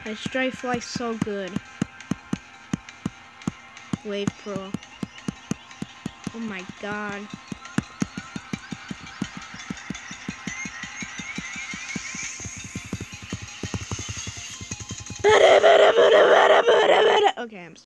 My Strafe Fly's so good. Wave Pro. Oh my god. Okay, I'm